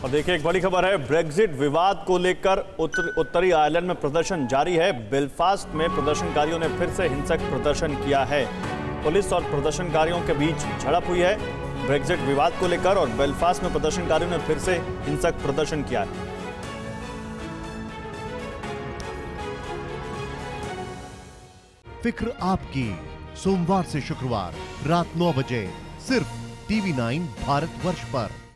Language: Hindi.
अब देखिए एक बड़ी खबर है। ब्रेक्जिट विवाद को लेकर उत्तरी आयरलैंड में प्रदर्शन जारी है। बेलफास्ट में प्रदर्शनकारियों ने फिर से हिंसक प्रदर्शन किया है। पुलिस और प्रदर्शनकारियों के बीच झड़प हुई है ब्रेक्जिट विवाद को लेकर, और बेलफास्ट में प्रदर्शनकारियों ने फिर से हिंसक प्रदर्शन किया है। फिक्र आपकी, सोमवार से शुक्रवार रात 9 बजे सिर्फ TV9 भारतवर्ष पर।